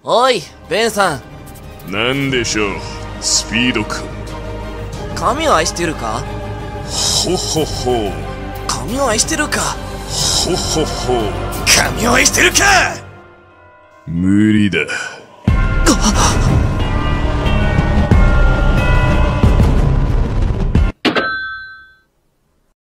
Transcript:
おい、ベンさん。 なんでしょう、スピード君。 髪を愛してるか？ ほほほ。 髪を愛してるか？ ほほほ。 髪を愛してるか？ 無理だ。 あっ